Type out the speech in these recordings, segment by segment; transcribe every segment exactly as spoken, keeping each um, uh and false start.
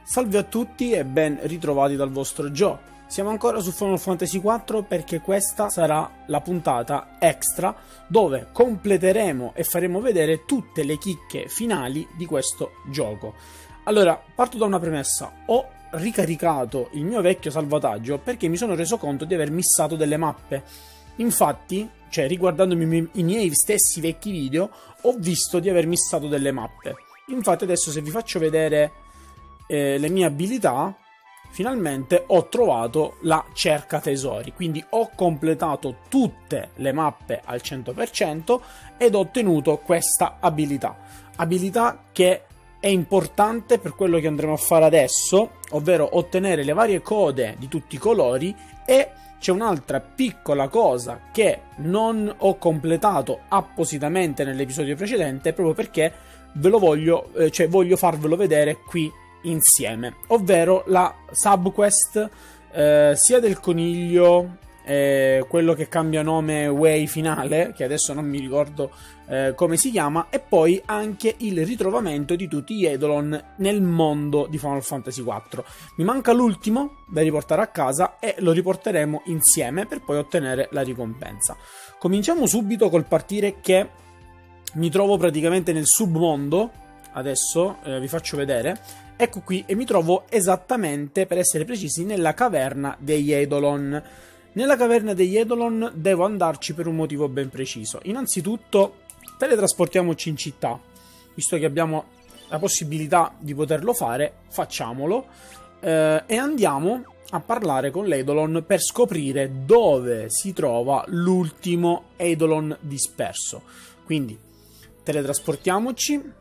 Salve a tutti e ben ritrovati dal vostro Joe. Siamo ancora su Final Fantasy quattro perché questa sarà la puntata extra dove completeremo e faremo vedere tutte le chicche finali di questo gioco. Allora, parto da una premessa. Ho ricaricato il mio vecchio salvataggio perché mi sono reso conto di aver missato delle mappe. Infatti, cioè riguardandomi i miei stessi vecchi video, ho visto di aver missato delle mappe. Infatti adesso se vi faccio vedere eh, le mie abilità, finalmente ho trovato la cerca tesori, quindi ho completato tutte le mappe al cento per cento ed ho ottenuto questa abilità. Abilità che è importante per quello che andremo a fare adesso, ovvero ottenere le varie code di tutti i colori. E c'è un'altra piccola cosa che non ho completato appositamente nell'episodio precedente, proprio perché ve lo voglio, eh, cioè voglio farvelo vedere qui insieme, ovvero la subquest eh, sia del coniglio, eh, quello che cambia nome Way finale, che adesso non mi ricordo eh, come si chiama, e poi anche il ritrovamento di tutti gli Eidolon nel mondo di Final Fantasy quattro. Mi manca l'ultimo da riportare a casa e lo riporteremo insieme per poi ottenere la ricompensa. Cominciamo subito col partire che mi trovo praticamente nel submondo. Adesso eh, vi faccio vedere. Ecco qui, e mi trovo esattamente, per essere precisi, nella caverna degli Eidolon. Nella caverna degli Eidolon devo andarci per un motivo ben preciso. Innanzitutto teletrasportiamoci in città, visto che abbiamo la possibilità di poterlo fare, facciamolo, eh, e andiamo a parlare con l'Eidolon per scoprire dove si trova l'ultimo Eidolon disperso. Quindi teletrasportiamoci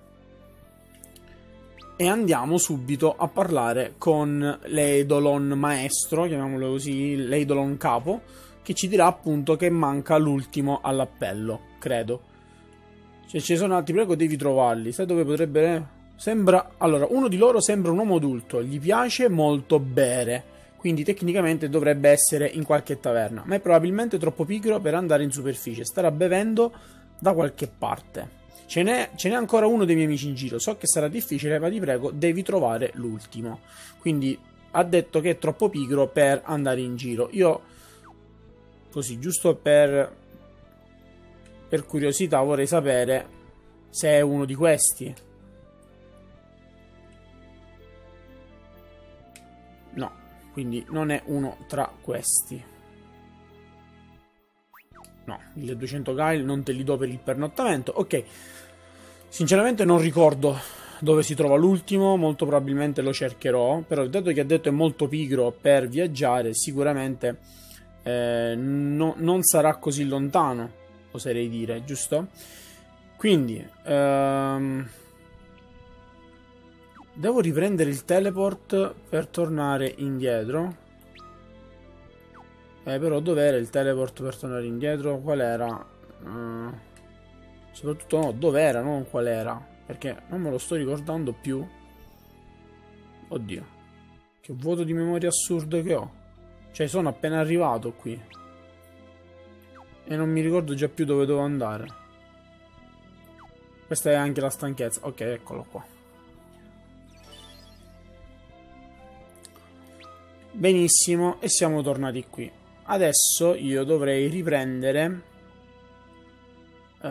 e andiamo subito a parlare con l'Eidolon maestro, chiamiamolo così, l'Eidolon capo, che ci dirà appunto che manca l'ultimo all'appello, credo. Cioè ci sono altri, prego devi trovarli, sai dove potrebbe... Sembra... Allora, uno di loro sembra un uomo adulto, gli piace molto bere, quindi tecnicamente dovrebbe essere in qualche taverna, ma è probabilmente troppo pigro per andare in superficie, starà bevendo da qualche parte. Ce n'è, ce n'è ancora uno dei miei amici in giro, so che sarà difficile, ma ti prego, devi trovare l'ultimo. Quindi ha detto che è troppo pigro per andare in giro. Io, così, giusto per, per curiosità, vorrei sapere se è uno di questi. No, quindi non è uno tra questi. No, milleduecento Gail non te li do per il pernottamento. Ok, sinceramente non ricordo dove si trova l'ultimo, molto probabilmente lo cercherò, però dato che ha detto è molto pigro per viaggiare, sicuramente eh, no, non sarà così lontano, oserei dire, giusto? Quindi ehm, devo riprendere il teleport per tornare indietro. Eh, però dov'era il teleport per tornare indietro? Qual era? Uh, soprattutto no, dov'era, non qual era. Perché non me lo sto ricordando più. Oddio. Che vuoto di memoria assurdo che ho. Cioè sono appena arrivato qui. E non mi ricordo già più dove devo andare. Questa è anche la stanchezza. Ok, eccolo qua. Benissimo, e siamo tornati qui. Adesso io dovrei riprendere uh,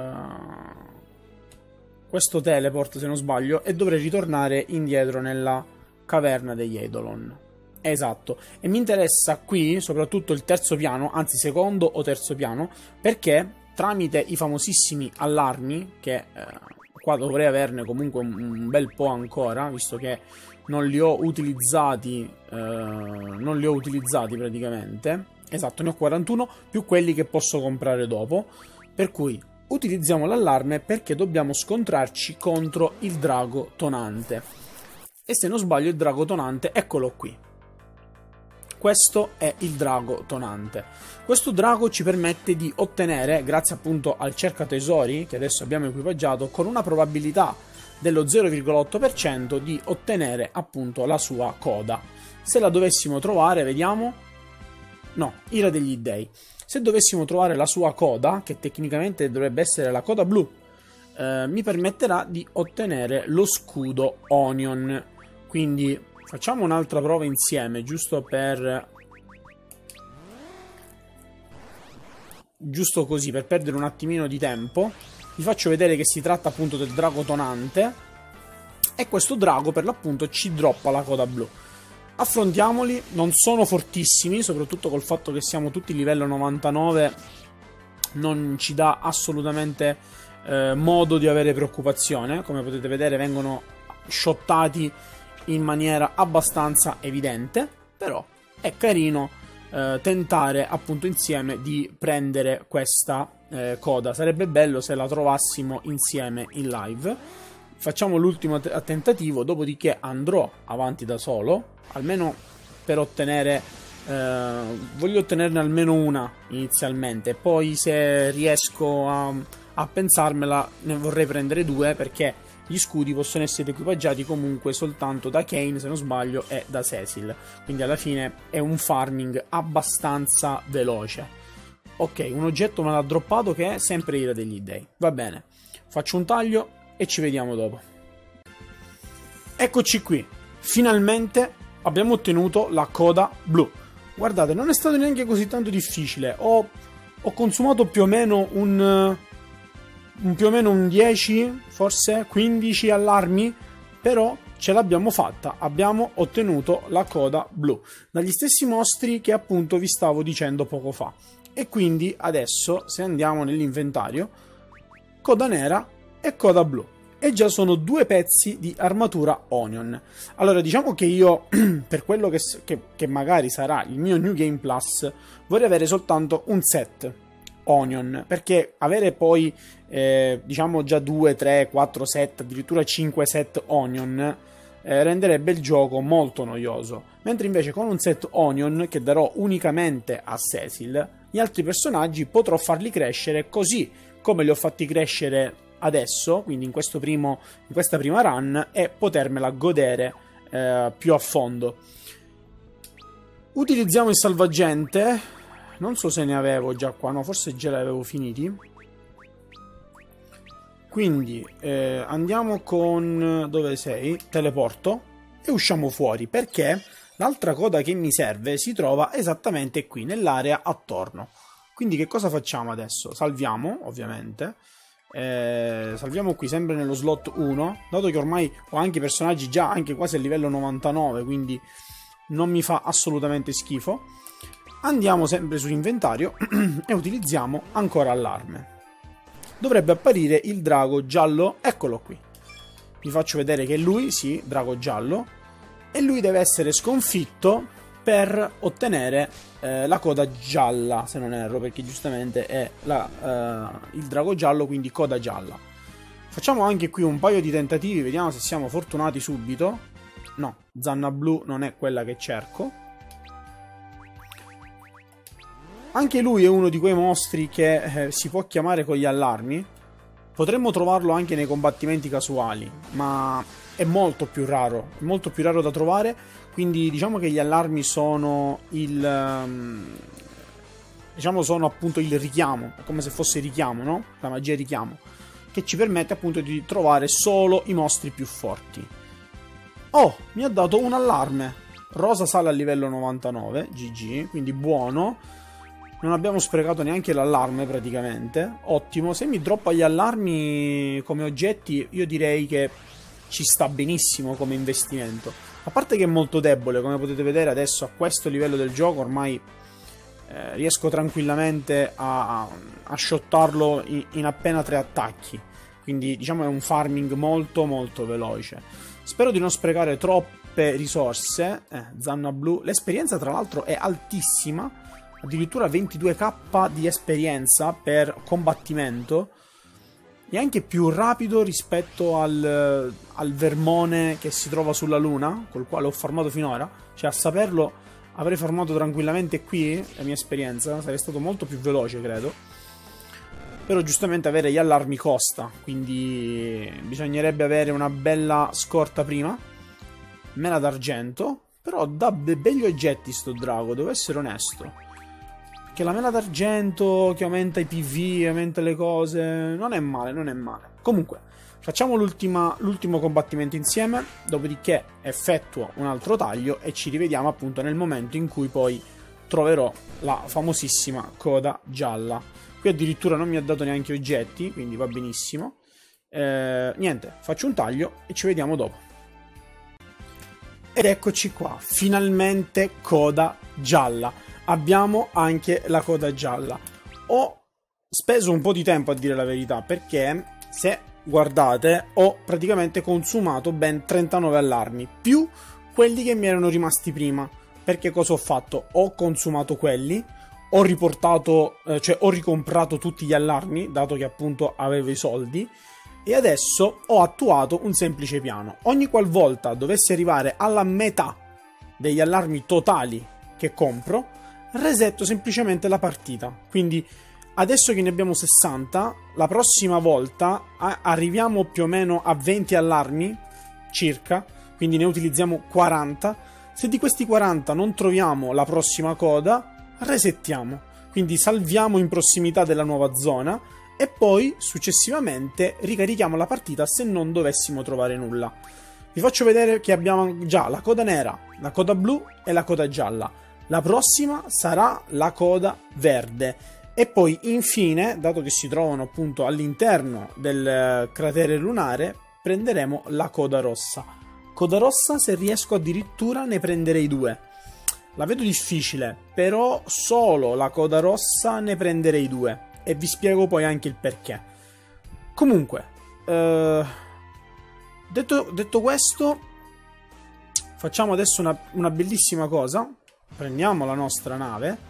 questo teleport, se non sbaglio, e dovrei ritornare indietro nella caverna degli Eidolon. Esatto. E mi interessa qui soprattutto il terzo piano, anzi secondo o terzo piano, perché tramite i famosissimi allarmi, che uh, qua dovrei averne comunque un, un bel po' ancora, visto che non li ho utilizzati, eh, non li ho utilizzati praticamente. Esatto, ne ho quarantuno, più quelli che posso comprare dopo. Per cui utilizziamo l'allarme perché dobbiamo scontrarci contro il drago tonante. E se non sbaglio il drago tonante, eccolo qui. Questo è il drago tonante. Questo drago ci permette di ottenere, grazie appunto al cercatesori, che adesso abbiamo equipaggiato, con una probabilità dello zero virgola otto per cento di ottenere appunto la sua coda. Se la dovessimo trovare, vediamo, no, Ira degli dei. Se dovessimo trovare la sua coda, che tecnicamente dovrebbe essere la coda blu, eh, mi permetterà di ottenere lo scudo Onion. Quindi facciamo un'altra prova insieme, giusto per... giusto così, per perdere un attimino di tempo. Vi faccio vedere che si tratta appunto del drago tonante, e questo drago per l'appunto ci droppa la coda blu. Affrontiamoli, non sono fortissimi, soprattutto col fatto che siamo tutti livello novantanove, non ci dà assolutamente eh, modo di avere preoccupazione. Come potete vedere vengono shottati in maniera abbastanza evidente, però è carino eh, tentare appunto insieme di prendere questa eh, coda. Sarebbe bello se la trovassimo insieme in live. Facciamo l'ultimo tentativo, dopodiché andrò avanti da solo, almeno per ottenere eh, voglio ottenerne almeno una inizialmente, poi se riesco a, a pensarmela ne vorrei prendere due, perché gli scudi possono essere equipaggiati comunque soltanto da Kain, se non sbaglio, e da Cecil. Quindi alla fine è un farming abbastanza veloce. Ok, un oggetto me l'ha droppato che è sempre Ira degli Dei. Va bene, faccio un taglio e ci vediamo dopo. Eccoci qui. Finalmente abbiamo ottenuto la coda blu. Guardate, non è stato neanche così tanto difficile. Ho, ho consumato più o meno un... Un, più o meno un dieci, forse quindici allarmi, però ce l'abbiamo fatta, abbiamo ottenuto la coda blu dagli stessi mostri che appunto vi stavo dicendo poco fa. E quindi adesso, se andiamo nell'inventario, coda nera e coda blu, e già sono due pezzi di armatura Onion. Allora, diciamo che io per quello che, che, che magari sarà il mio New Game Plus vorrei avere soltanto un set Onion, perché avere poi eh, diciamo già due, tre, quattro set, addirittura cinque set Onion eh, renderebbe il gioco molto noioso, mentre invece con un set Onion che darò unicamente a Cecil, gli altri personaggi potrò farli crescere così come li ho fatti crescere adesso, quindi in, questo primo, in questa prima run, e potermela godere eh, più a fondo. Utilizziamo il salvagente. Non so se ne avevo già qua, no, forse già li avevo finiti. Quindi eh, andiamo con... dove sei? Teleporto e usciamo fuori, perché l'altra coda che mi serve si trova esattamente qui, nell'area attorno. Quindi che cosa facciamo adesso? Salviamo, ovviamente. Eh, salviamo qui, sempre nello slot uno, dato che ormai ho anche personaggi già anche quasi a livello novantanove, quindi non mi fa assolutamente schifo. Andiamo sempre sull'inventario e utilizziamo ancora allarme. Dovrebbe apparire il drago giallo, eccolo qui. Vi faccio vedere che lui, sì, drago giallo, e lui deve essere sconfitto per ottenere eh, la coda gialla, se non erro, perché giustamente è la, eh, il drago giallo, quindi coda gialla. Facciamo anche qui un paio di tentativi, vediamo se siamo fortunati subito. No, zanna blu non è quella che cerco. Anche lui è uno di quei mostri che eh, si può chiamare con gli allarmi. Potremmo trovarlo anche nei combattimenti casuali, ma è molto più raro, è molto più raro da trovare, quindi diciamo che gli allarmi sono il... Um, diciamo sono appunto il richiamo, è come se fosse richiamo, no? La magia richiamo, che ci permette appunto di trovare solo i mostri più forti. Oh, mi ha dato un allarme. Rosa sale a livello novantanove, G G, quindi buono. Non abbiamo sprecato neanche l'allarme praticamente. Ottimo. Se mi droppa gli allarmi come oggetti, io direi che ci sta benissimo come investimento. A parte che è molto debole, come potete vedere adesso a questo livello del gioco ormai eh, riesco tranquillamente a, a, a shottarlo in, in appena tre attacchi. Quindi diciamo è un farming molto molto veloce. Spero di non sprecare troppe risorse. Eh, zanna blu. L'esperienza tra l'altro è altissima. Addirittura ventidue k di esperienza per combattimento, e anche più rapido rispetto al, al vermone che si trova sulla luna, col quale ho farmato finora. Cioè, a saperlo avrei farmato tranquillamente qui la mia esperienza, sarei stato molto più veloce, credo. Però giustamente avere gli allarmi costa, quindi bisognerebbe avere una bella scorta prima. Mela d'argento, però dà be begli oggetti sto drago, devo essere onesto. Che la mela d'argento che aumenta i P V, aumenta le cose, non è male, non è male. Comunque, Facciamo l'ultimo combattimento insieme, dopodiché effettuo un altro taglio e ci rivediamo appunto nel momento in cui poi troverò la famosissima coda gialla. Qui addirittura non mi ha dato neanche oggetti, quindi va benissimo. Eh, niente, faccio un taglio e ci vediamo dopo. Ed eccoci qua, finalmente coda gialla. Abbiamo anche la coda gialla. Ho speso un po' di tempo a dire la verità, perché se guardate ho praticamente consumato ben trentanove allarmi, più quelli che mi erano rimasti prima. Perché cosa ho fatto? Ho consumato quelli, ho riportato, eh, cioè ho ricomprato tutti gli allarmi, dato che appunto avevo i soldi, e adesso ho attuato un semplice piano. Ogni qualvolta dovessi arrivare alla metà degli allarmi totali che compro, resetto semplicemente la partita. Quindi adesso che ne abbiamo sessanta, la prossima volta arriviamo più o meno a venti allarmi circa, quindi ne utilizziamo quaranta. Se di questi quaranta non troviamo la prossima coda, resettiamo. Quindi salviamo in prossimità della nuova zona e poi successivamente ricarichiamo la partita se non dovessimo trovare nulla. Vi faccio vedere che abbiamo già la coda nera, la coda blu e la coda gialla. La prossima sarà la coda verde. E poi infine, dato che si trovano appunto all'interno del cratere lunare, prenderemo la coda rossa. Coda rossa, se riesco addirittura ne prenderei due. La vedo difficile, però solo la coda rossa ne prenderei due. E vi spiego poi anche il perché. Comunque, eh, detto, detto questo, facciamo adesso una, una bellissima cosa. Prendiamo la nostra nave,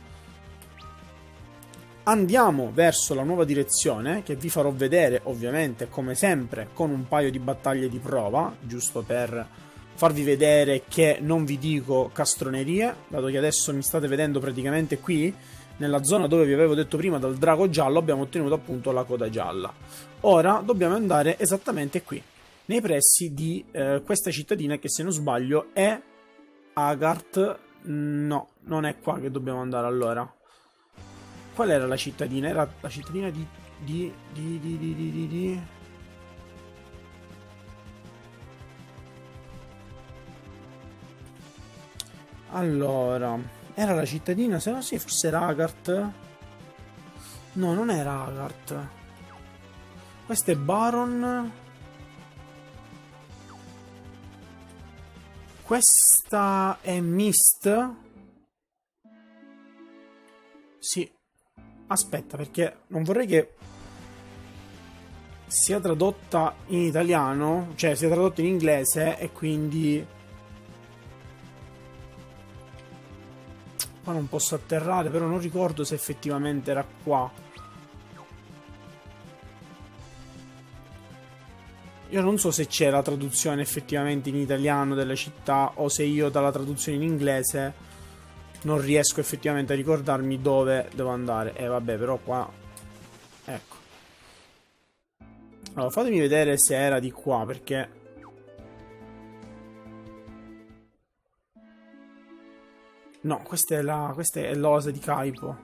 andiamo verso la nuova direzione, che vi farò vedere ovviamente come sempre con un paio di battaglie di prova, giusto per farvi vedere che non vi dico castronerie, dato che adesso mi state vedendo praticamente qui nella zona dove vi avevo detto prima, dal drago giallo abbiamo ottenuto appunto la coda gialla. Ora dobbiamo andare esattamente qui, nei pressi di eh, questa cittadina che, se non sbaglio, è Agart. No, non è qua che dobbiamo andare allora. Qual era la cittadina? Era la cittadina di... di... di... di... di... di... di... di... Allora, era la cittadina, se no sì, forse era Agart. No, non era Agart. Questo è Baron. Questa è Mist. Sì. Aspetta, perché non vorrei che sia tradotta in italiano, cioè sia tradotta in inglese e quindi qua non posso atterrare, però non ricordo se effettivamente era qua. Io non so se c'è la traduzione effettivamente in italiano della città o se io dalla traduzione in inglese non riesco effettivamente a ricordarmi dove devo andare. E eh, vabbè, però qua... Ecco. Allora, fatemi vedere se era di qua, perché... No, questa è la... questa è l'osa di Kaipo.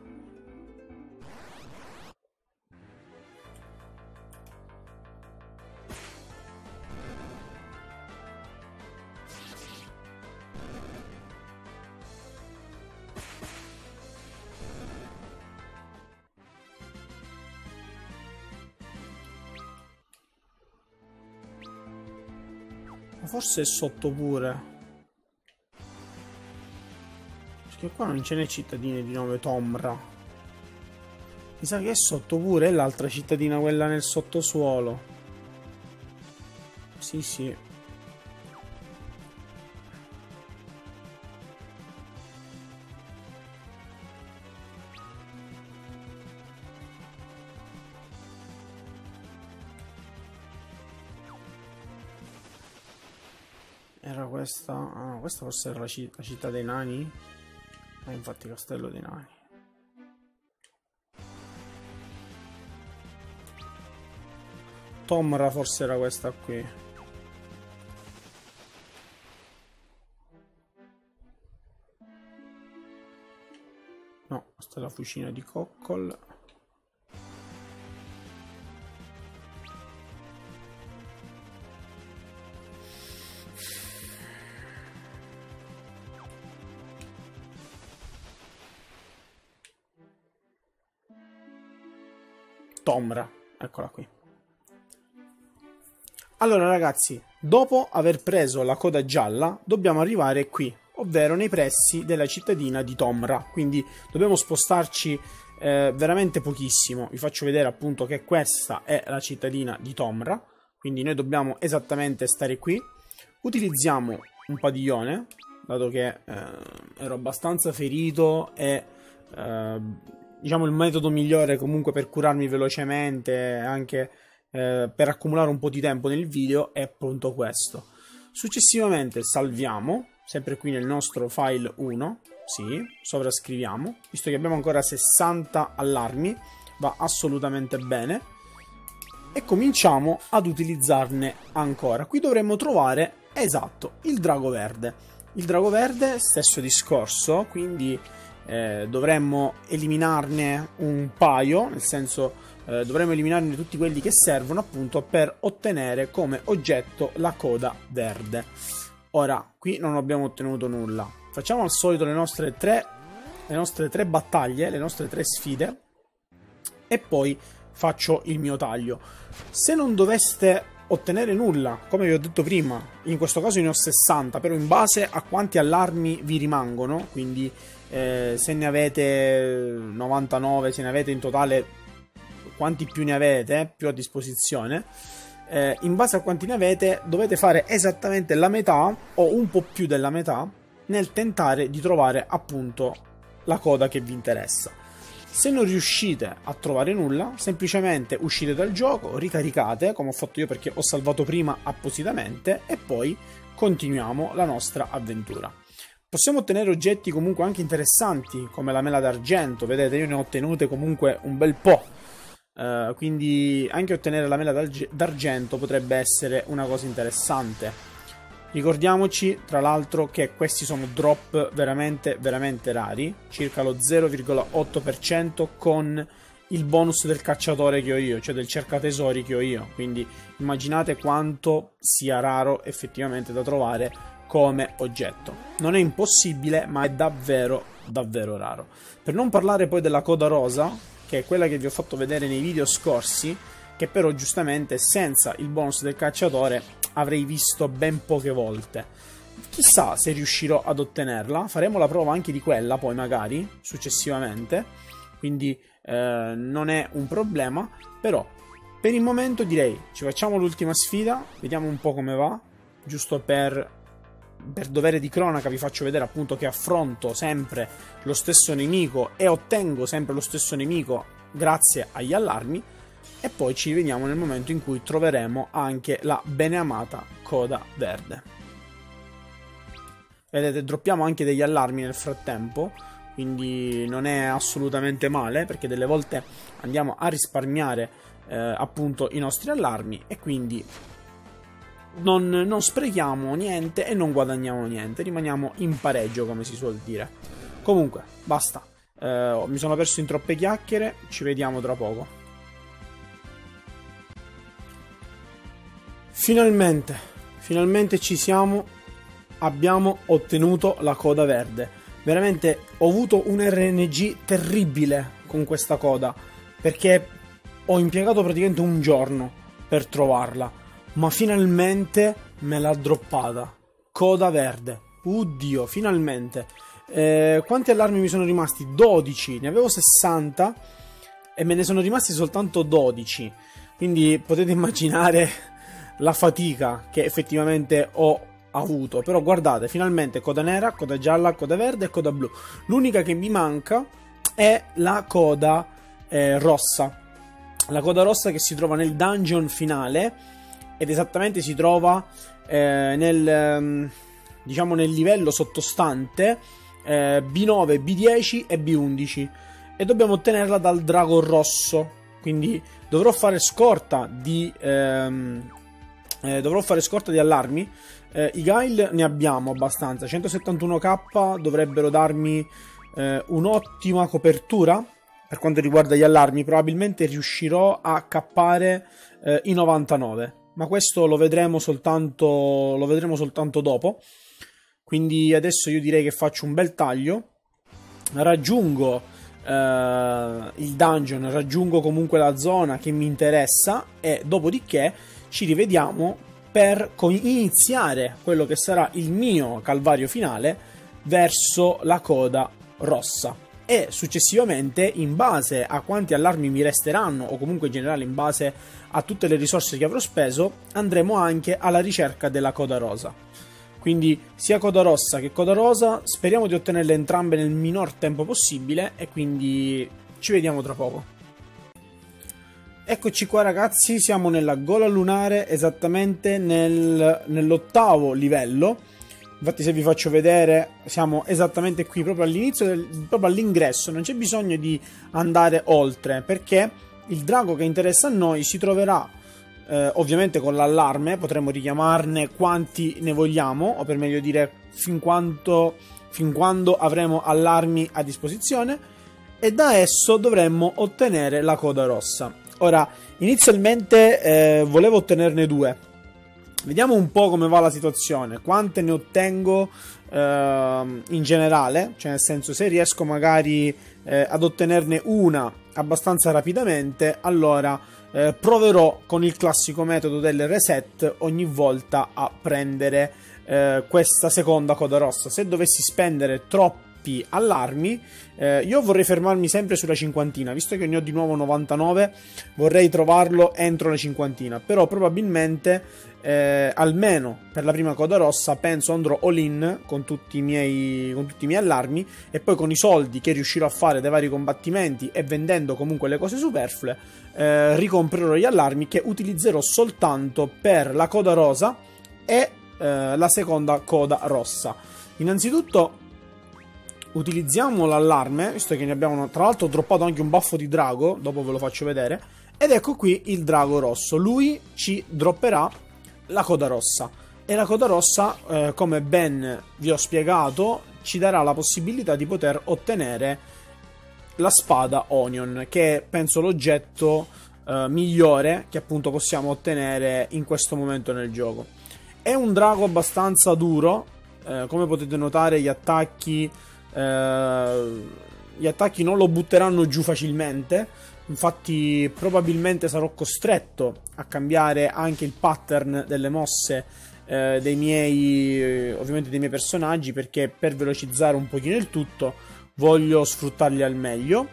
Forse è sotto pure, perché qua non ce n'è cittadina di nome Tomra. Mi sa che è sotto pure, è l'altra cittadina, quella nel sottosuolo. Sì, sì. Era questa? Ah, no, questa forse era la, la città dei nani? Ah, infatti Castello dei Nani. Tomra forse era questa qui. No, questa è la fucina di Coccol. Tomra. Eccola qui. Allora ragazzi, dopo aver preso la coda gialla, dobbiamo arrivare qui, ovvero nei pressi della cittadina di Tomra. Quindi dobbiamo spostarci eh, veramente pochissimo. Vi faccio vedere appunto che questa è la cittadina di Tomra. Quindi noi dobbiamo esattamente stare qui. Utilizziamo un padiglione, dato che eh, ero abbastanza ferito e eh, diciamo il metodo migliore comunque per curarmi velocemente, anche eh, per accumulare un po' di tempo nel video, è appunto questo. Successivamente salviamo, sempre qui nel nostro file uno, sì, sovrascriviamo, visto che abbiamo ancora sessanta allarmi, va assolutamente bene. E cominciamo ad utilizzarne ancora. Qui dovremmo trovare, esatto, il drago verde. Il drago verde, stesso discorso, quindi eh, dovremmo eliminarne un paio, nel senso eh, dovremmo eliminarne tutti quelli che servono appunto per ottenere come oggetto la coda verde. Ora, qui non abbiamo ottenuto nulla. Facciamo al solito le nostre tre, le nostre tre battaglie, le nostre tre sfide e poi faccio il mio taglio. Se non doveste ottenere nulla, come vi ho detto prima, in questo caso ne ho sessanta, però in base a quanti allarmi vi rimangono, quindi eh, se ne avete novantanove, se ne avete in totale quanti più ne avete, più a disposizione, eh, in base a quanti ne avete dovete fare esattamente la metà o un po' più della metà nel tentare di trovare appunto la coda che vi interessa. Se non riuscite a trovare nulla, semplicemente uscite dal gioco, ricaricate, come ho fatto io perché ho salvato prima appositamente, e poi continuiamo la nostra avventura. Possiamo ottenere oggetti comunque anche interessanti, come la mela d'argento, vedete io ne ho ottenute comunque un bel po', uh, quindi anche ottenere la mela d'argento potrebbe essere una cosa interessante. Ricordiamoci tra l'altro che questi sono drop veramente veramente rari, circa lo zero virgola otto per cento con il bonus del cacciatore che ho io, cioè del cercatesori che ho io, quindi immaginate quanto sia raro effettivamente da trovare come oggetto. Non è impossibile, ma è davvero davvero raro. Per non parlare poi della coda rosa, che è quella che vi ho fatto vedere nei video scorsi, che però giustamente senza il bonus del cacciatore avrei visto ben poche volte. Chissà se riuscirò ad ottenerla, faremo la prova anche di quella poi magari successivamente, quindi eh, non è un problema, però per il momento direi ci facciamo l'ultima sfida, vediamo un po' come va, giusto per, per dovere di cronaca vi faccio vedere appunto che affronto sempre lo stesso nemico e ottengo sempre lo stesso nemico grazie agli allarmi. E poi ci vediamo nel momento in cui troveremo anche la beneamata coda verde. Vedete, droppiamo anche degli allarmi nel frattempo, quindi non è assolutamente male, perché delle volte andiamo a risparmiare eh, appunto i nostri allarmi e quindi non, non sprechiamo niente e non guadagniamo niente, rimaniamo in pareggio come si suol dire. Comunque, basta, eh, mi sono perso in troppe chiacchiere, ci vediamo tra poco. Finalmente, finalmente ci siamo, abbiamo ottenuto la coda verde. Veramente ho avuto un R N G terribile con questa coda, perché ho impiegato praticamente un giorno per trovarla, ma finalmente me l'ha droppata. Coda verde, oddio, finalmente. Eh, quanti allarmi mi sono rimasti? dodici, ne avevo sessanta e me ne sono rimasti soltanto dodici, quindi potete immaginare la fatica che effettivamente ho avuto. Però guardate, finalmente coda nera, coda gialla, coda verde e coda blu. L'unica che mi manca è la coda eh, rossa. La coda rossa che si trova nel dungeon finale, ed esattamente si trova eh, nel, diciamo nel livello sottostante eh, B nove, B dieci e B undici, e dobbiamo ottenerla dal drago rosso. Quindi dovrò fare scorta di... Ehm, Eh, dovrò fare scorta di allarmi. eh, I Guile ne abbiamo abbastanza, centosettantuno K dovrebbero darmi eh, un'ottima copertura per quanto riguarda gli allarmi. Probabilmente riuscirò a cappare eh, i novantanove, ma questo lo vedremo soltanto lo vedremo soltanto dopo. Quindi adesso io direi che faccio un bel taglio, raggiungo uh, il dungeon, raggiungo comunque la zona che mi interessa e dopodiché ci rivediamo per iniziare quello che sarà il mio calvario finale verso la coda rossa. E successivamente, in base a quanti allarmi mi resteranno, o comunque in generale in base a tutte le risorse che avrò speso, andremo anche alla ricerca della coda rosa. Quindi sia coda rossa che coda rosa speriamo di ottenerle entrambe nel minor tempo possibile, e quindi ci vediamo tra poco. Eccoci qua ragazzi, siamo nella gola lunare, esattamente nel, nell'ottavo livello. Infatti se vi faccio vedere siamo esattamente qui, proprio all'inizio, del, proprio all'ingresso, non c'è bisogno di andare oltre, perché il drago che interessa a noi si troverà eh, ovviamente con l'allarme, potremo richiamarne quanti ne vogliamo, o per meglio dire fin, quanto, fin quando avremo allarmi a disposizione, e da esso dovremmo ottenere la coda rossa. Ora, inizialmente eh, volevo ottenerne due. Vediamo un po' come va la situazione, quante ne ottengo eh, in generale, cioè nel senso, se riesco magari eh, ad ottenerne una abbastanza rapidamente, allora eh, proverò con il classico metodo del reset ogni volta a prendere eh, questa seconda coda rossa. Se dovessi spendere troppi allarmi, eh, io vorrei fermarmi sempre sulla cinquantina, visto che ne ho di nuovo novantanove, vorrei trovarlo entro la cinquantina, però probabilmente Eh, almeno per la prima coda rossa penso andrò all in con tutti i miei con tutti i miei allarmi, e poi con i soldi che riuscirò a fare dai vari combattimenti e vendendo comunque le cose superflue eh, ricomprerò gli allarmi, che utilizzerò soltanto per la coda rosa e eh, la seconda coda rossa. Innanzitutto utilizziamo l'allarme, visto che ne abbiamo una, tra l'altro ho droppato anche un baffo di drago, dopo ve lo faccio vedere, ed ecco qui il drago rosso. Lui ci dropperà la coda rossa, e la coda rossa eh, come ben vi ho spiegato ci darà la possibilità di poter ottenere la spada Onion, che è penso l'oggetto eh, migliore che appunto possiamo ottenere in questo momento nel gioco. È un drago abbastanza duro, eh, come potete notare gli attacchi eh, gli attacchi non lo butteranno giù facilmente. Infatti probabilmente sarò costretto a cambiare anche il pattern delle mosse eh, dei miei eh, ovviamente dei miei personaggi, perché per velocizzare un pochino il tutto voglio sfruttarli al meglio,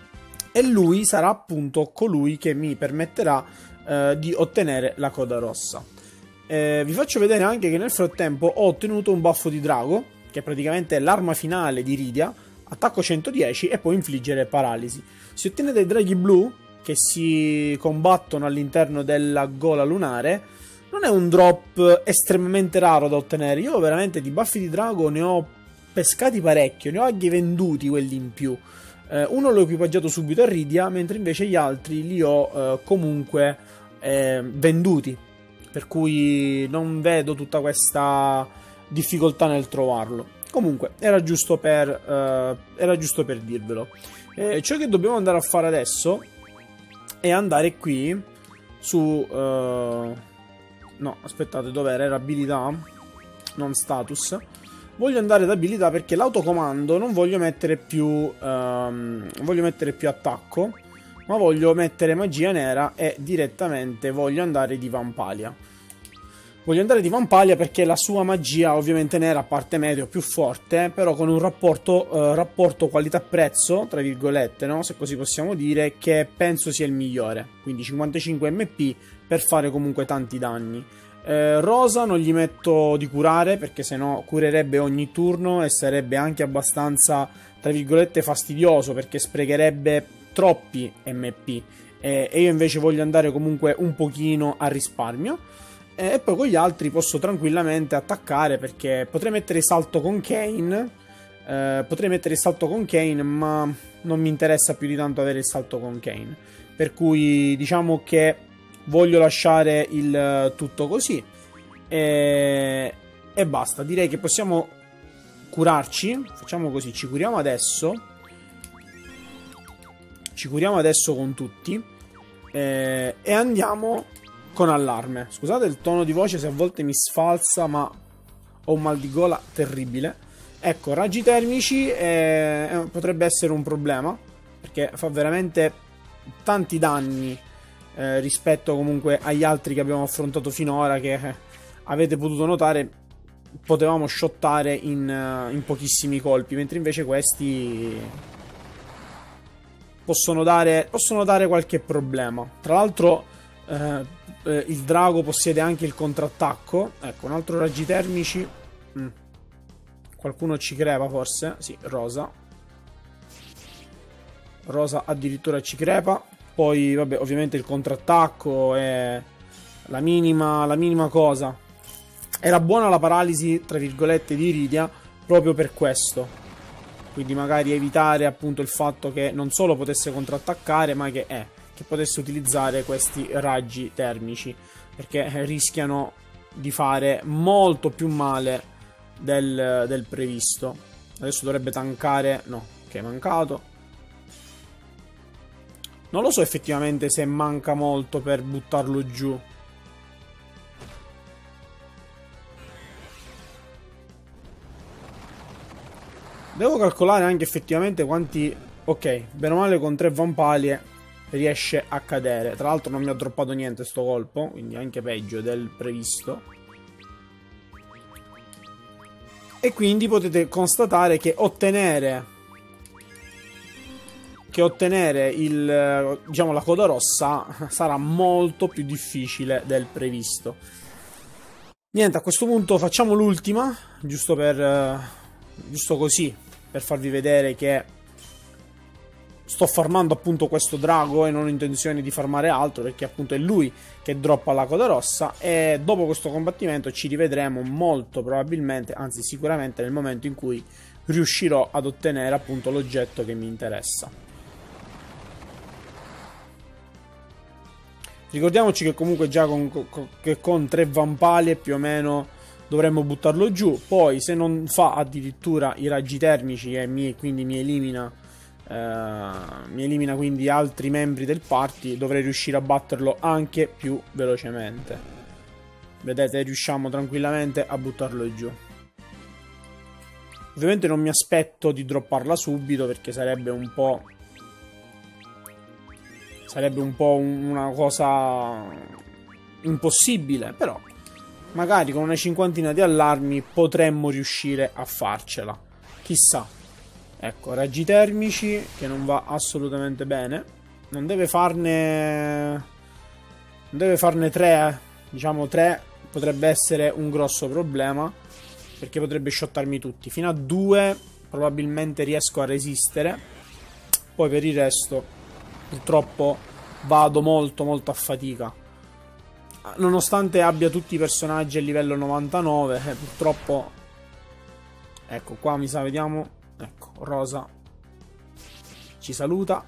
e lui sarà appunto colui che mi permetterà eh, di ottenere la coda rossa. Eh, vi faccio vedere anche che nel frattempo ho ottenuto un baffo di drago, che è praticamente l'arma finale di Rydia, attacco centodieci e può infliggere paralisi. Si ottiene dei draghi blu che si combattono all'interno della gola lunare. Non è un drop estremamente raro da ottenere. Io veramente di baffi di drago ne ho pescati parecchio, ne ho anche venduti quelli in più. Eh, uno l'ho equipaggiato subito a Rydia, mentre invece gli altri li ho eh, comunque eh, venduti, per cui non vedo tutta questa difficoltà nel trovarlo. Comunque era giusto per, uh, era giusto per dirvelo. Eh, ciò che dobbiamo andare a fare adesso è andare qui su uh, no aspettate, dov'era? Era abilità, non status. Voglio andare ad abilità perché l'autocomando non voglio mettere più um, voglio mettere più attacco, ma voglio mettere magia nera, e direttamente voglio andare di Vampalia. Voglio andare di Vampalia perché la sua magia, ovviamente nera, a parte medio, più forte, però con un rapporto, eh, rapporto qualità-prezzo, tra virgolette, no? Se così possiamo dire, che penso sia il migliore. Quindi cinquantacinque M P per fare comunque tanti danni. Eh, Rosa non gli metto di curare, perché sennò curerebbe ogni turno e sarebbe anche abbastanza, tra virgolette, fastidioso, perché sprecherebbe troppi M P. Eh, e io invece voglio andare comunque un pochino a risparmio. E poi con gli altri posso tranquillamente attaccare, perché potrei mettere salto con Kane, eh, potrei mettere il salto con Kane, ma non mi interessa più di tanto avere il salto con Kane, per cui diciamo che voglio lasciare il tutto così e, e basta. Direi che possiamo curarci, facciamo così, ci curiamo adesso, ci curiamo adesso con tutti eh, e andiamo con allarme. Scusate il tono di voce se a volte mi sfalsa, ma ho un mal di gola terribile. Ecco, raggi termici eh, potrebbe essere un problema, perché fa veramente tanti danni eh, rispetto comunque agli altri che abbiamo affrontato finora, che eh, avete potuto notare potevamo shottare in, uh, in pochissimi colpi, mentre invece questi possono dare, possono dare qualche problema. Tra l'altro eh, eh, il drago possiede anche il contrattacco. Ecco, un altro raggi termici. mm. Qualcuno ci crepa forse? Sì, Rosa Rosa addirittura ci crepa. Poi vabbè, ovviamente il contrattacco è la minima, la minima cosa. Era buona la paralisi, tra virgolette, di Iridia proprio per questo. Quindi magari evitare appunto il fatto che non solo potesse contrattaccare, ma che, eh, che potesse utilizzare questi raggi termici, perché eh, rischiano di fare molto più male del, del previsto. Adesso dovrebbe tankare. No, ok, è mancato. Non lo so effettivamente se manca molto per buttarlo giù. Devo calcolare anche effettivamente quanti... Ok, bene o male con tre vampalie riesce a cadere. Tra l'altro non mi ha droppato niente sto colpo, quindi anche peggio del previsto. E quindi potete constatare che ottenere... Che ottenere il, diciamo, la coda rossa sarà molto più difficile del previsto. Niente, a questo punto facciamo l'ultima, giusto per... Giusto così, per farvi vedere che sto farmando appunto questo drago e non ho intenzione di farmare altro, perché appunto è lui che droppa la coda rossa. E dopo questo combattimento ci rivedremo molto probabilmente, anzi sicuramente, nel momento in cui riuscirò ad ottenere appunto l'oggetto che mi interessa. Ricordiamoci che comunque già con, con, che con tre vampalie più o meno dovremmo buttarlo giù. Poi se non fa addirittura i raggi termici e mi, quindi mi elimina eh, mi elimina quindi altri membri del party, dovrei riuscire a batterlo anche più velocemente. Vedete, riusciamo tranquillamente a buttarlo giù. Ovviamente non mi aspetto di dropparla subito, perché sarebbe un po' sarebbe un po' una cosa impossibile, però magari con una cinquantina di allarmi potremmo riuscire a farcela. Chissà. Ecco, raggi termici, che non va assolutamente bene. Non deve farne... Non deve farne tre, eh. Diciamo tre potrebbe essere un grosso problema, perché potrebbe shottarmi tutti. Fino a due probabilmente riesco a resistere. Poi per il resto purtroppo vado molto molto a fatica. Nonostante abbia tutti i personaggi a livello novantanove, eh, purtroppo... Ecco, qua mi sa, vediamo. Ecco, Rosa ci saluta.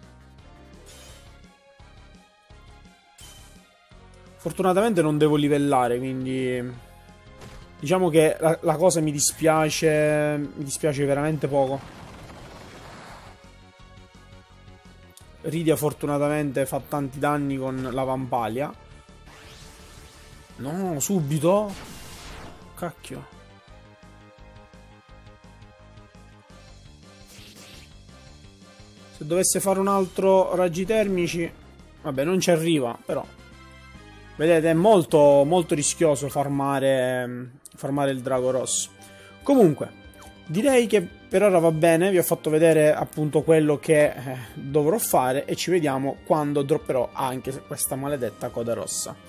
Fortunatamente non devo livellare, quindi... Diciamo che la, la cosa mi dispiace... Mi dispiace veramente poco. Iridia fortunatamente fa tanti danni con la vampalia. No, subito? Cacchio. Se dovesse fare un altro raggi termici... Vabbè, non ci arriva, però... Vedete, è molto, molto rischioso farmare, farmare il drago rosso. Comunque, direi che per ora va bene. Vi ho fatto vedere appunto quello che eh, dovrò fare, e ci vediamo quando dropperò anche questa maledetta coda rossa.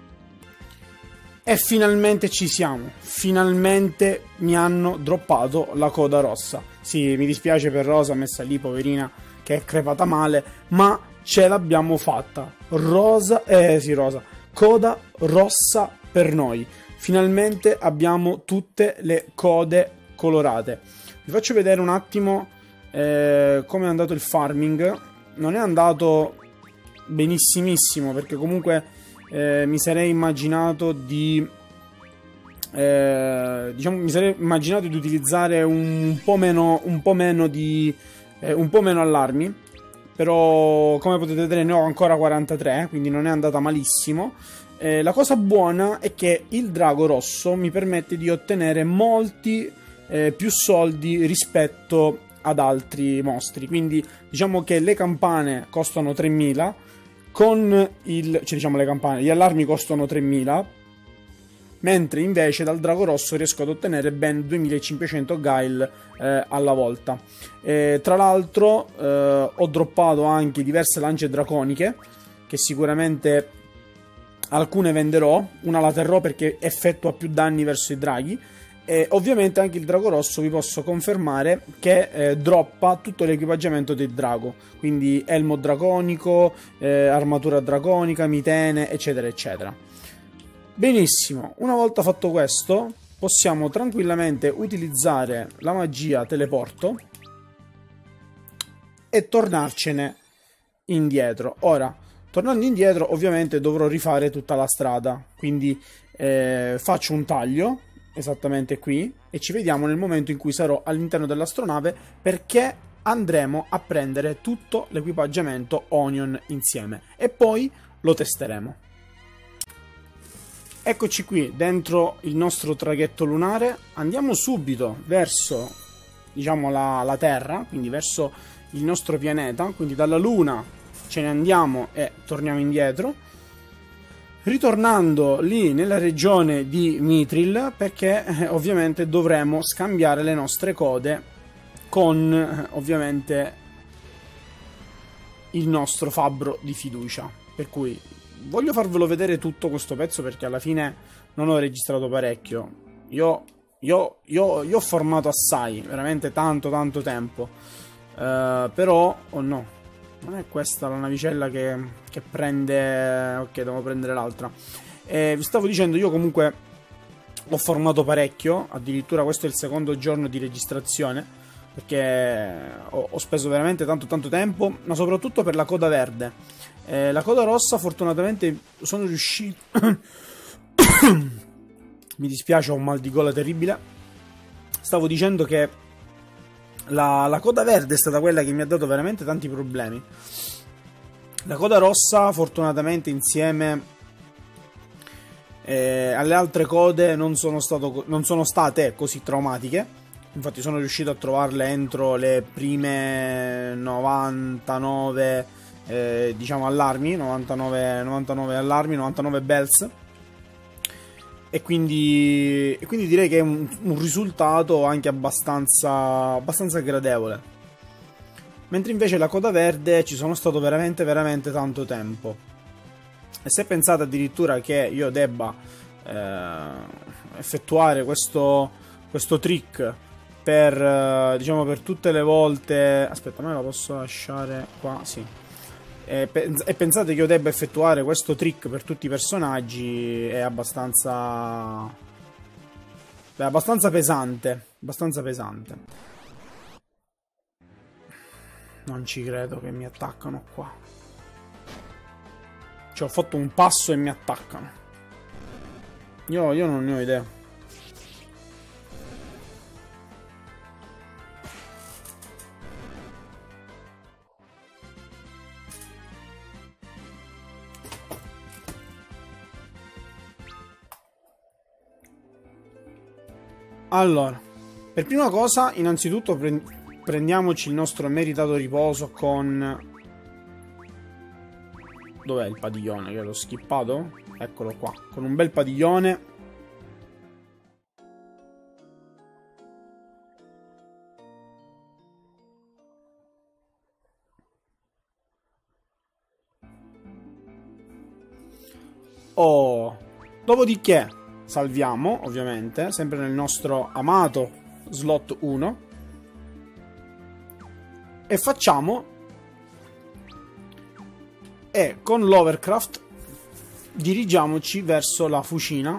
E finalmente ci siamo, finalmente mi hanno droppato la coda rossa. Sì, mi dispiace per Rosa, messa lì poverina, che è crepata male, ma ce l'abbiamo fatta. Rosa, eh sì Rosa, coda rossa per noi. Finalmente abbiamo tutte le code colorate. Vi faccio vedere un attimo eh, come è andato il farming. Non è andato benissimissimo, perché comunque... Eh, mi sarei immaginato di eh, diciamo mi sarei immaginato di utilizzare un po' meno un po' meno di eh, un po' meno allarmi, però come potete vedere ne ho ancora quarantatré, quindi non è andata malissimo. Eh, la cosa buona è che il drago rosso mi permette di ottenere molti eh, più soldi rispetto ad altri mostri. Quindi diciamo che le campane costano tremila, con il, cioè diciamo le campane, gli allarmi costano tremila, mentre invece dal drago rosso riesco ad ottenere ben duemilacinquecento Guile eh, alla volta. E, tra l'altro eh, ho droppato anche diverse lance draconiche, che sicuramente alcune venderò, una la terrò perché effettua più danni verso i draghi. E ovviamente anche il drago rosso vi posso confermare che eh, droppa tutto l'equipaggiamento del drago, quindi elmo draconico, eh, armatura draconica, mitene, eccetera eccetera. Benissimo, una volta fatto questo possiamo tranquillamente utilizzare la magia teleporto e tornarcene indietro. Ora, tornando indietro ovviamente dovrò rifare tutta la strada, quindi eh, faccio un taglio esattamente qui e ci vediamo nel momento in cui sarò all'interno dell'astronave, perché andremo a prendere tutto l'equipaggiamento Onion insieme e poi lo testeremo. Eccoci qui dentro il nostro traghetto lunare, andiamo subito verso, diciamo, la, la Terra, quindi verso il nostro pianeta, quindi dalla Luna ce ne andiamo e torniamo indietro, ritornando lì nella regione di Mithril, perché eh, ovviamente dovremo scambiare le nostre code con eh, ovviamente il nostro fabbro di fiducia. Per cui voglio farvelo vedere tutto questo pezzo, perché alla fine non ho registrato parecchio. Io, io, io, io ho formato assai, veramente tanto tanto tempo, uh, però oh no, non è questa la navicella che, che prende. Ok, devo prendere l'altra. E vi stavo dicendo, io comunque ho formato parecchio, addirittura questo è il secondo giorno di registrazione, perché ho, ho speso veramente tanto tanto tempo, ma soprattutto per la coda verde. Eh, la coda rossa fortunatamente sono riuscito mi dispiace, ho un mal di gola terribile. Stavo dicendo che la, la coda verde è stata quella che mi ha dato veramente tanti problemi. La coda rossa fortunatamente insieme eh, alle altre code non sono, stato, non sono state così traumatiche. Infatti sono riuscito a trovarle entro le prime novantanove eh, diciamo allarmi, novantanove, novantanove allarmi, novantanove bells, e quindi, e quindi direi che è un, un risultato anche abbastanza, abbastanza gradevole. Mentre invece la coda verde ci sono stato veramente veramente tanto tempo. E se pensate addirittura che io debba eh, effettuare questo, questo trick per, eh, diciamo, per tutte le volte... Aspetta, ma la posso lasciare qua? Sì. E, pe e pensate che io debba effettuare questo trick per tutti i personaggi, è abbastanza... è abbastanza pesante. Abbastanza pesante. Non ci credo che mi attaccano qua. Cioè, ho fatto un passo e mi attaccano. Io, io non ne ho idea. Allora, per prima cosa, innanzitutto pre prendiamoci il nostro meritato riposo con... Dov'è il padiglione? Che l'ho skippato? Eccolo qua, con un bel padiglione. Oh, dopodiché salviamo, ovviamente, sempre nel nostro amato slot uno, e facciamo, e con l'Overcraft dirigiamoci verso la fucina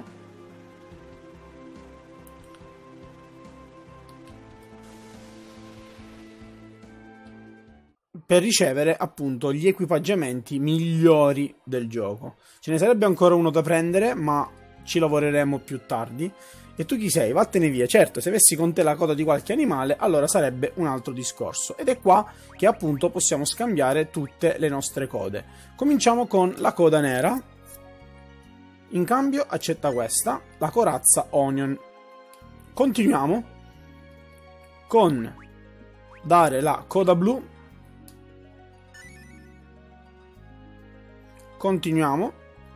per ricevere appunto gli equipaggiamenti migliori del gioco. Ce ne sarebbe ancora uno da prendere, ma ci lavoreremo più tardi. E tu chi sei? Vattene via. Certo, se avessi con te la coda di qualche animale, allora sarebbe un altro discorso. Ed è qua che appunto possiamo scambiare tutte le nostre code. Cominciamo con la coda nera. In cambio accetta questa, la corazza Onion. Continuiamo con dare la coda blu. Continuiamo.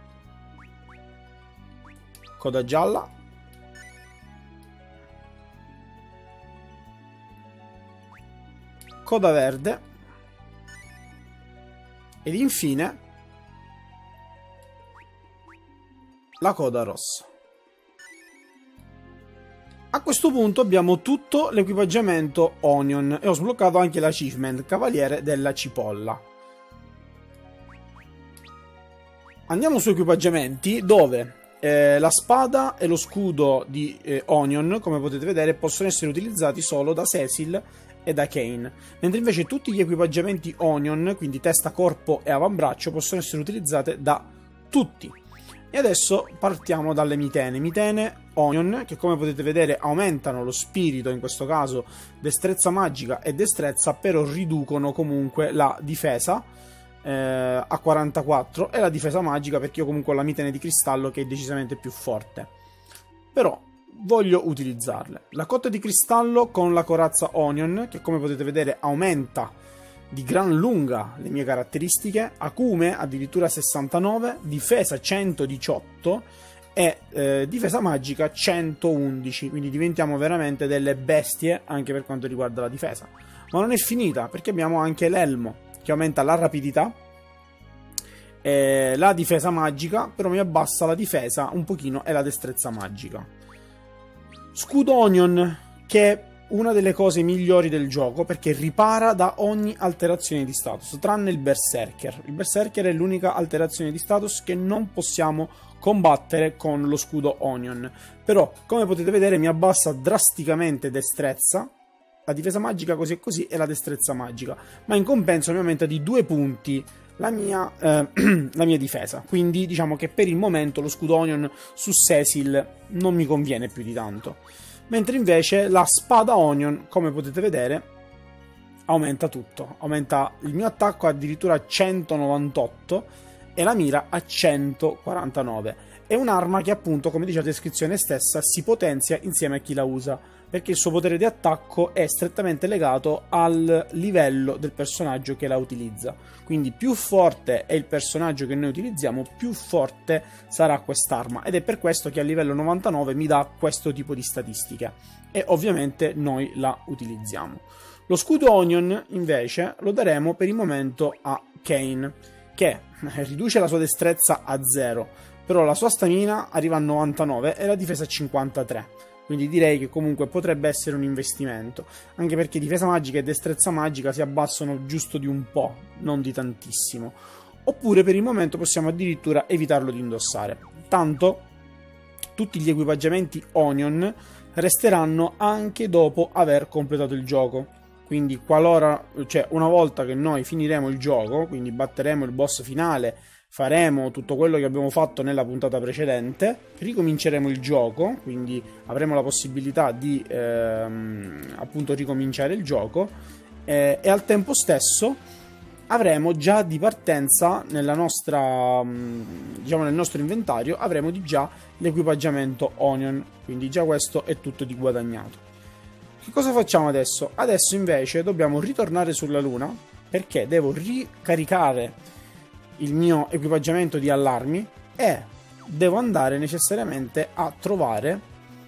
Coda gialla. Coda verde. Ed infine la coda rossa. A questo punto abbiamo tutto l'equipaggiamento Onion e ho sbloccato anche l'achievement Cavaliere della Cipolla. Andiamo su equipaggiamenti, dove eh, la spada e lo scudo di eh, Onion, come potete vedere, possono essere utilizzati solo da Cecil e da Kain, mentre invece tutti gli equipaggiamenti Onion, quindi testa, corpo e avambraccio, possono essere utilizzati da tutti. E adesso partiamo dalle mitene. Mitene Onion, che come potete vedere aumentano lo spirito, in questo caso destrezza magica e destrezza, però riducono comunque la difesa eh, a quarantaquattro e la difesa magica, perché io comunque ho la mitene di cristallo che è decisamente più forte. Però voglio utilizzarle. La cotta di cristallo con la corazza Onion, che come potete vedere aumenta di gran lunga le mie caratteristiche, acume addirittura sessantanove, difesa centodiciotto e eh, difesa magica centoundici, quindi diventiamo veramente delle bestie anche per quanto riguarda la difesa. Ma non è finita, perché abbiamo anche l'elmo che aumenta la rapidità e la difesa magica, però mi abbassa la difesa un pochino e la destrezza magica. Scudo Onion, che è una delle cose migliori del gioco, perché ripara da ogni alterazione di status, tranne il Berserker. Il Berserker è l'unica alterazione di status che non possiamo combattere con lo scudo Onion. Però, come potete vedere, mi abbassa drasticamente destrezza, la difesa magica così e così e la destrezza magica, ma in compenso mi aumenta di due punti la mia, eh, la mia difesa. Quindi diciamo che per il momento lo scudo Onion su Cecil non mi conviene più di tanto. Mentre invece la spada Onion, come potete vedere, aumenta tutto. Aumenta il mio attacco addirittura a centonovantotto e la mira a centoquarantanove. È un'arma che appunto, come dice la descrizione stessa, si potenzia insieme a chi la usa, perché il suo potere di attacco è strettamente legato al livello del personaggio che la utilizza. Quindi più forte è il personaggio che noi utilizziamo, più forte sarà quest'arma, ed è per questo che a livello novantanove mi dà questo tipo di statistiche e ovviamente noi la utilizziamo. Lo scudo Onion invece lo daremo per il momento a Kain, che riduce la sua destrezza a zero, però la sua stamina arriva a novantanove e la difesa a cinquantatré. Quindi direi che comunque potrebbe essere un investimento, anche perché difesa magica e destrezza magica si abbassano giusto di un po', non di tantissimo. Oppure per il momento possiamo addirittura evitarlo di indossare. Tanto tutti gli equipaggiamenti Onion resteranno anche dopo aver completato il gioco. Quindi qualora, cioè una volta che noi finiremo il gioco, quindi batteremo il boss finale, faremo tutto quello che abbiamo fatto nella puntata precedente, ricominceremo il gioco, quindi avremo la possibilità di ehm, appunto ricominciare il gioco eh, e al tempo stesso avremo già di partenza nella nostra, diciamo nel nostro inventario, avremo di già l'equipaggiamento Onion, quindi già questo è tutto di guadagnato. Che cosa facciamo adesso? Adesso invece dobbiamo ritornare sulla Luna, perché devo ricaricare il mio equipaggiamento di allarmi e devo andare necessariamente a trovare,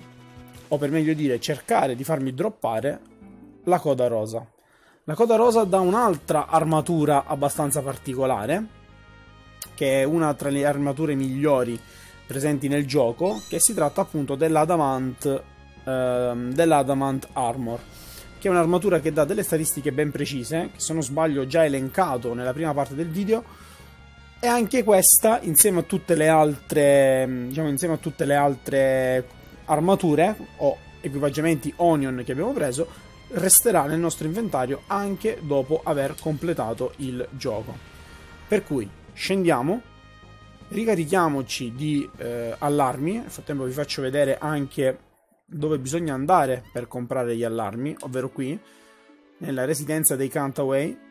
o per meglio dire cercare di farmi droppare, la coda rosa. La coda rosa dà un'altra armatura abbastanza particolare, che è una tra le armature migliori presenti nel gioco, che si tratta appunto dell'Adamant ehm, dell'Adamant Armor, che è un'armatura che dà delle statistiche ben precise, che se non sbaglio ho già elencato nella prima parte del video. E anche questa, insieme a tutte le altre, diciamo, insieme a tutte le altre armature o equipaggiamenti Onion che abbiamo preso, resterà nel nostro inventario anche dopo aver completato il gioco. Per cui scendiamo, ricarichiamoci di eh, allarmi. Nel frattempo vi faccio vedere anche dove bisogna andare per comprare gli allarmi, ovvero qui, nella residenza dei Cantaway.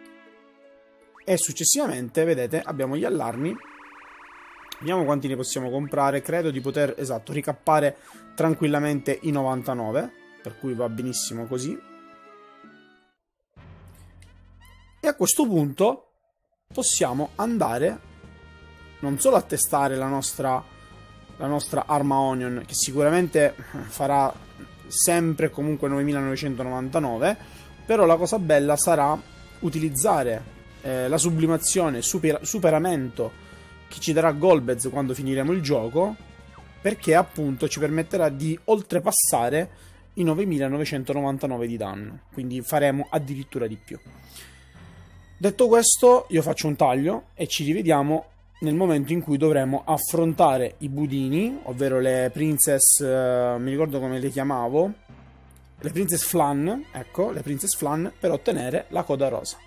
E successivamente, vedete, abbiamo gli allarmi. Vediamo quanti ne possiamo comprare. Credo di poter, esatto, ricappare tranquillamente i novantanove, per cui va benissimo così. questo punto possiamo andare non solo a testare la nostra, la nostra arma Onion, che sicuramente farà sempre comunque novemilanovecentonovantanove, però la cosa bella sarà utilizzare eh, la sublimazione super, superamento che ci darà Golbez quando finiremo il gioco, perché appunto ci permetterà di oltrepassare i novemilanovecentonovantanove di danno, quindi faremo addirittura di più. Detto questo, io faccio un taglio e ci rivediamo nel momento in cui dovremo affrontare i budini, ovvero le princess, eh, mi ricordo come le chiamavo, le princess Flan, ecco, le princess Flan, per ottenere la coda rosa.